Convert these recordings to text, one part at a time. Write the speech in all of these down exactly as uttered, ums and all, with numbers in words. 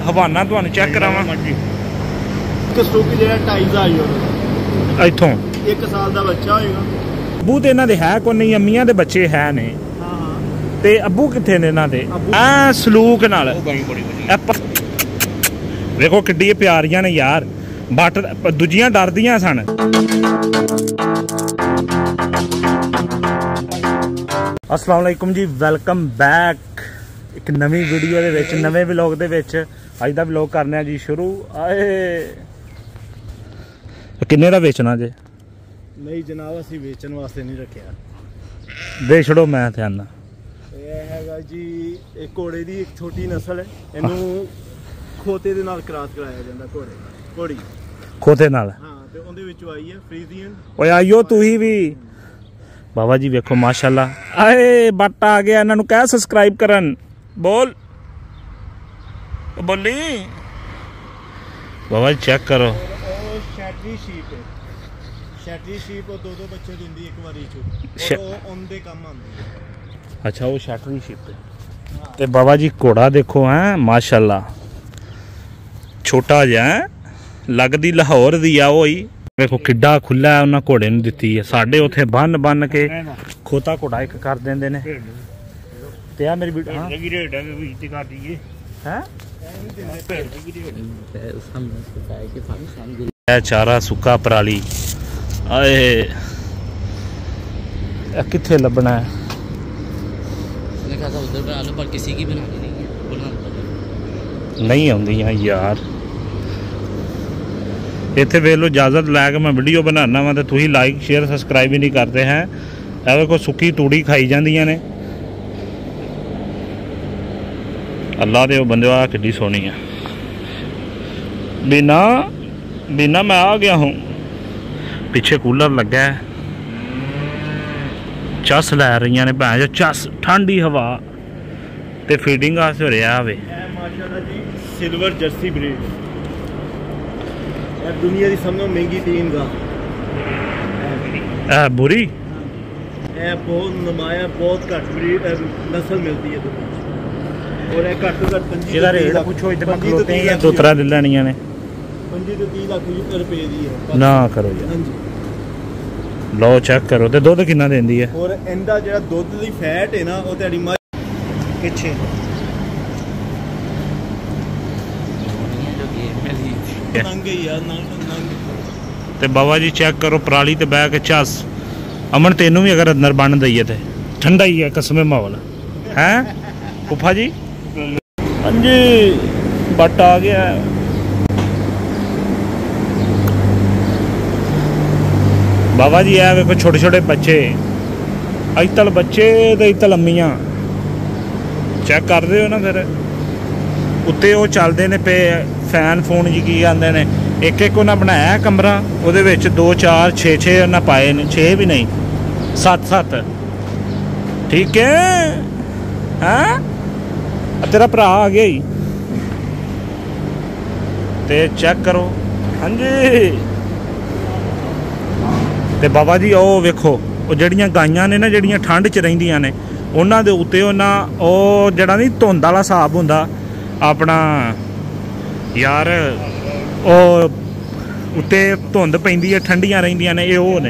हवाना तुहानू चेक करावां सुक जिहड़ा ढाई हज़ार यूरो इत्थों एक साल का बच्चा होएगा। अबू तो इन्हां दे है कोई नहीं, अम्मियां दे बच्चे है ने ते अबू कित्थे ने इन्हां दे? आ सलूक नाल देखो किड्डी प्यारियां ने यार, बट दूजियां डरदियां सन। अस्सलाम वालेकुम जी, वेलकम बैक एक नवी वीडियो दे विच, नवे व्लॉग दे विच। अज दा व्लॉग करने जी शुरू। आए किन्ने दा बेचना जे? नहीं जनाब, असीं वेचण वास्ते नहीं रखिया, दे छड़ो मैं ते आना। ਇਹ ਹੈਗਾ ਜੀ ਇੱਕ ਘੋੜੇ ਦੀ ਇੱਕ ਛੋਟੀ ਨਸਲ ਹੈ, ਇਹਨੂੰ ਖੋਤੇ ਦੇ ਨਾਲ ਕ੍ਰਾਸ ਕਰਾਇਆ ਜਾਂਦਾ। ਘੋੜੇ ਘੋੜੀ ਖੋਤੇ ਨਾਲ, ਹਾਂ, ਤੇ ਉਹਦੇ ਵਿੱਚੋਂ ਆਈ ਹੈ ਫਰੀਜ਼ੀਅਨ। ਓਏ ਆਇਓ ਤੁਸੀਂ ਵੀ बाबा जी, वेखो माशाल्लाह। आए बट आ गया, इन्हों कह सबसक्राइब करन। बोल बोली बाबा जी, चेक करो। शैटरी शीप है, शैटरी शीप दो दो बच्चे दिंदी एक बारी च, और उनके काम आंदी है। अच्छा, वो शैटरी शीप है। ते बाबा जी घोड़ा देखो हैं माशाल्लाह, छोटा जिहा है, लगदी लाहौर दी आ। वही देखो किड्डा खुला है, उन्हें घोड़े नूं दित्ती है। साडे उत्थे बन बन के खोता घोड़ा एक कर देंदे ने। ते आ मेरी है चारा सुक्का पराली। आए कित्थे लभना है? पर किसी की नहीं आउंदियां यार। इत्थे वेख लो, इजाजत लैके मैं वीडियो बनाना वा, तो तुसीं लाइक शेयर सबसक्राइब ही नहीं करते हैं। ऐसे कोई सुक्की तूड़ी खाई जांदियां ने। अल्लाह दे बंदे, आ किड्डी सोहनी है। बीना बीना मैं आ गया हूँ। पीछे कूलर लगा है, चस लै रही ने भैन जो, चस ठंडी हवा ते फीडिंग आस्ते हो रहा है। माशाल्लाह जी, सिल्वर जर्सी ब्रीड, दुनिया की सब महंगी तीन गा है। बुरी है, बहुत नुमाया, बहुत घट ब्रीड नस्ल मिलती है दुनिया, और घट तो घट पंजी रेट पूछो, इधर दो तरह ले लैनियां ने। पंजी तो तीस लाख रुपए दी है ना करो यार। लो चेक करो, ते दुध किन्ना देंदी है? और इंदा जेड़ा दुध दी फैट है ना, वो तेरी मझ पिछे ते बाबा जी चेक करो, पराली ते बह के चस। अमन तेनू भी अगर अंदर बन दईए ते ठंडा ही है, कसमे माहौल है। फुफा जी हाँ जी, बट आ गया। बाबा जी है वेखो, छोटे छोटे बच्चे, अजतल बच्चे ते अजतल अम्मियां। चेक कर रहे हो ना? फिर उत्ते वो चलते ने पे फैन फोन जी की आते हैं। एक एक उन्हें बनाया कमरा, उहदे विच दो चार छे छे उन्हें पाए ने, छे भी नहीं सत्त सत्त। ठीक है, हैं तेरा भरा आ गया ही। ते चेक करो हाँ जी। ते बाबा जी ओ वेखो, वो जड़ियां गाइयां ने ना, जड़ियां ठंड च रहिंदियां ने, उन्हां दे उत्ते उन्हां ओ जड़ा नहीं धुंद वाला हिसाब हुंदा अपना यार, ओ उत्ते धुंद पैंदी है, ठंडियां रहिंदियां ने। ये ओ ने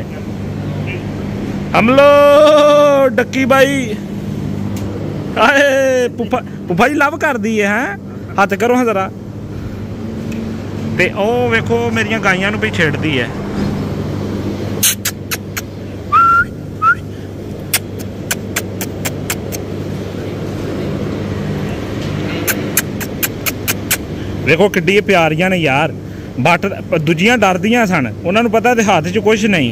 हमलो डक्की बाई। आए पुफा पुफा जी लव कर दी है, हैं हथ करो हाँ जरा। ते ओ वेखो मेरियां गाइयां नूं भी छेड़दी है। देखो किड्डी प्यारियां ने यार, बट दूजियां डरदियां सन, उन्होंने पता ते हाथ च कुछ नहीं।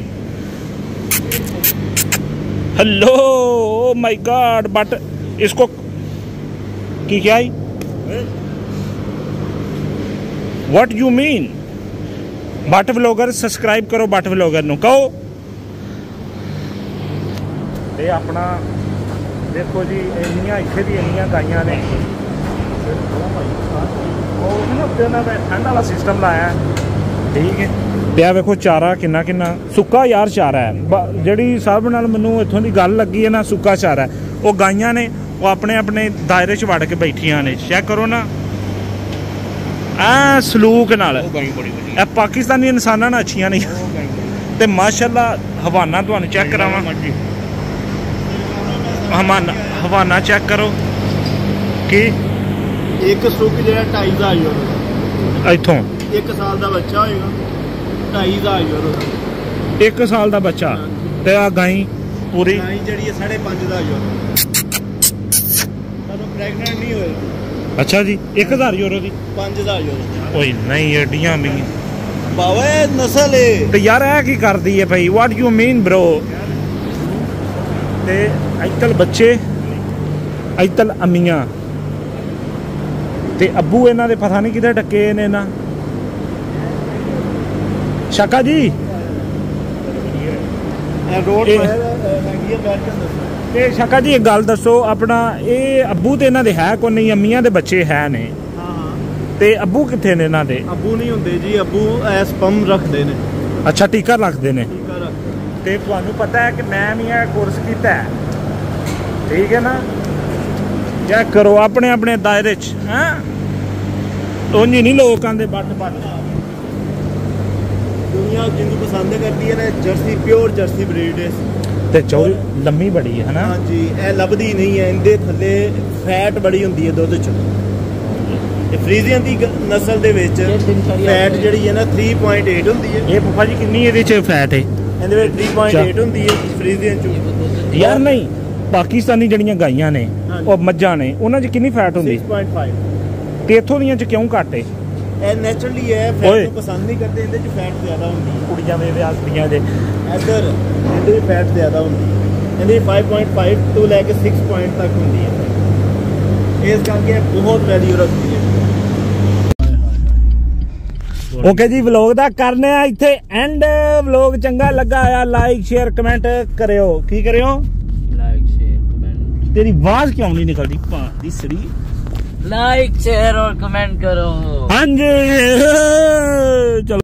हेलो माय गॉड, बट इसको की क्या ही? What you mean? But vlogger subscribe करो, बट व्लॉगर नूं कहो। ते अपना देखो जी, इन्नियां इत्थे दी इन्नियां गाइयां ने। ठंड वाला सिस्टम लाया, ठीक है। ते वेखो चारा किन्ना किन्ना सुक्का यार चारा है। जिहड़ी सब नाल मैनूं इत्थों दी गल लगी है ना, सुक्का चारा है। वो गाइयां ने वो अपने अपने दायरे च वड़ के बैठियां ने। चेक करो ना, ਆ ਸਲੂਕ ਨਾਲ ਉਹ ਗਾਈ ਬੜੀ ਵਧੀਆ ਇਹ ਪਾਕਿਸਤਾਨੀ ਇਨਸਾਨਾਂ ਨਾਲ ਅੱਛੀਆਂ ਨਹੀਂ ਉਹ ਗਾਈ ਤੇ ਮਾਸ਼ਾਅੱਲਾ ਹਵਾਨਾ ਤੁਹਾਨੂੰ ਚੈੱਕ ਕਰਾਵਾਂ ਹਵਾਨਾ ਹਵਾਨਾ ਚੈੱਕ ਕਰੋ ਕੀ ਇੱਕ ਸਟੁੱਕ ਜਿਹੜਾ ਢਾਈ ਹਜ਼ਾਰ ਯੂਰੋ ਇੱਥੋਂ ਇੱਕ ਸਾਲ ਦਾ ਬੱਚਾ ਹੋਏਗਾ ਢਾਈ ਹਜ਼ਾਰ ਯੂਰੋ ਇੱਕ ਸਾਲ ਦਾ ਬੱਚਾ ਤੇ ਆ ਗਾਈ ਪੂਰੀ ਗਾਈ ਜਿਹੜੀ ਹੈ ਸਾਢੇ ਪੰਜ ਹਜ਼ਾਰ ਯੂਰੋ ਤੁਹਾਨੂੰ ਪ੍ਰੈਗਨੈਂਟ ਨਹੀਂ ਹੋਏਗੀ ਅੱਛਾ ਜੀ ਇੱਕ ਹਜ਼ਾਰ ਯੂਰੋ ਦੀ ਪੰਜ ਹਜ਼ਾਰ ਯੂਰੋ ਓਏ ਨਹੀਂ ਏਡੀਆਂ ਵੀ ਬਾਵਾ ਇਹ ਨਸਲ ਹੈ ਤੇ ਯਾਰ ਇਹ ਕੀ ਕਰਦੀ ਹੈ ਭਾਈ ਵਾਟ ਯੂ ਮੀਨ ਬ్రో ਤੇ ਇੱਤਲ ਬੱਚੇ ਇੱਤਲ ਅਮੀਆਂ ਤੇ ਅੱਬੂ ਇਹਨਾਂ ਦੇ ਪਤਾ ਨਹੀਂ ਕਿਤੇ ਟੱਕੇ ਨੇ ਨਾ ਸ਼ਾਕਾ ਜੀ ਇਹ ਰੋਡ ਇਹ- ਹੈਗੀ ਹੈ ਅਮਰੀਕਨ ਦੱਸੋ ਤੇ ਸ਼ਾਕਾ ਜੀ ਇੱਕ ਗੱਲ ਦੱਸੋ ਆਪਣਾ ਇਹ ਅੱਬੂ ਤੇ ਇਹਨਾਂ ਦੇ ਹੈ ਕੋਈ ਨਹੀਂ ਅਮੀਆਂ ਦੇ ਬੱਚੇ ਹੈ ਨੇ ਹਾਂ ਹਾਂ ਤੇ ਅੱਬੂ ਕਿੱਥੇ ਨੇ ਇਹਨਾਂ ਦੇ ਅੱਬੂ ਨਹੀਂ ਹੁੰਦੇ ਜੀ ਅੱਬੂ ਐ ਸਪਮ ਰੱਖਦੇ ਨੇ ਅੱਛਾ ਟੀਕਾ ਰੱਖਦੇ ਨੇ ਟੀਕਾ ਰੱਖਦੇ ਤੇ ਤੁਹਾਨੂੰ ਪਤਾ ਹੈ ਕਿ ਮੈਂ ਵੀ ਇਹ ਕੋਰਸ ਕੀਤਾ ਹੈ ਠੀਕ ਹੈ ਨਾ ਚੈੱਕ ਕਰੋ ਆਪਣੇ ਆਪਣੇ ਦਾਇਰੇ 'ਚ ਹੈਂ ਉਂਝ ਨਹੀਂ ਲੋਕਾਂ ਦੇ ਬੱਟ ਬੱਟ ਦੁਨੀਆ ਜਿਹਨੂੰ ਪਸੰਦ ਕਰਦੀ ਹੈ ਨਾ ਜਰਸੀ ਪਿਓਰ ਜਰਸੀ ਬਰੀਡ ਹੈ ਤੇ ਚੌੜੀ ਲੰਮੀ ਬੜੀ ਹੈ ਹਨਾ ਹਾਂਜੀ ਇਹ ਲੱਭਦੀ ਨਹੀਂ ਹੈ ਇਹਦੇ ਥੱਲੇ ਫੈਟ ਬੜੀ ਹੁੰਦੀ ਹੈ ਦੁੱਧ 'ਚ ਇਹ ਫਰੀਜ਼ੀਅਨ ਦੀ ਗ- ਨਸਲ ਦੇ ਵਿੱਚ ਫੈਟ ਜਿਹੜੀ ਹੈ ਨਾ ਤਿੰਨ ਪੁਆਇੰਟ ਅੱਠ ਹੁੰਦੀ ਹੈ ਇਹ ਪਪਾ ਜੀ ਕਿੰਨੀ ਇਹਦੇ 'ਚ ਫੈਟ ਹੈ ਇਹਦੇ ਵਿੱਚ ਤਿੰਨ ਪੁਆਇੰਟ ਅੱਠ ਹੁੰਦੀ ਹੈ ਫਰੀਜ਼ੀਅਨ 'ਚ ਯਾਰ ਨਹੀਂ ਪਾਕਿਸਤਾਨੀ ਜਿਹੜੀਆਂ ਗਾਈਆਂ ਨੇ ਹਾਂਜੀ। ਉਹ ਮੱਝਾਂ ਨੇ ਉਹਨਾਂ 'ਚ ਕਿੰਨੀ ਫੈਟ ਹੁੰਦੀ ਛੇ ਪੁਆਇੰਟ ਪੰਜ ਤੇ ਇੱਥੋਂ ਦੀਆਂ 'ਚ ਕਿਉਂ ਘੱਟ ਹੈ ਇਹ ਨੈਚੁਰਲੀ ਹੈ ਓਏ। ਫੈਟ ਨੂੰ ਪਸੰਦ ਨਹੀਂ ਕਰਦੇ ਇਹਦੇ 'ਚ ਫੈਟ ਜ਼ਿਆਦਾ ਹੁੰਦੀ ਹੈ ਕੁੜੀਆਂ ਦੇ ਵਿਆਹ ਦੀਆਂ ਦੇ ਇੱਧਰ ਇਹਦੇ ਵਿੱਚ ਫੈਟ ਜ਼ਿਆਦਾ ਹੁੰਦੀ ਹੈ ਇਹਦੀ ਪੰਜ ਪੁਆਇੰਟ ਪੰਜ ਤੋਂ ਲੈ ਕੇ ਛੇ ਪੁਆਇੰਟ ਤੱਕ ਹੁੰਦੀ ਹੈ ਇਸ ਕਰਕੇ ਇਹ ਬਹੁਤ ਵੈਲਿਊ ਰੱਖਦੀ ਹੈ ਓਕੇ ਜੀ ਵਲੌਗ ਦਾ ਕਰਨੇ ਆ ਇੱਥੇ ਐਂਡ ਵਲੌਗ ਚੰਗਾ ਲੱਗਾ ਆ ਲਾਈਕ ਸ਼ੇਅਰ ਕਮੈਂਟ ਕਰਿਓ ਕੀ ਕਰਿਓ ਲਾਈਕ ਸ਼ੇਅਰ ਕਮੈਂਟ ਤੇਰੀ ਆਵਾਜ਼ ਕਿਉਂ ਨਹੀਂ ਨਿਕਲਦੀ ਭਾਂ ਦੀ ਸੜੀ लाइक शेयर और कमेंट करो ਹਾਂਜੀ ਚਲੋ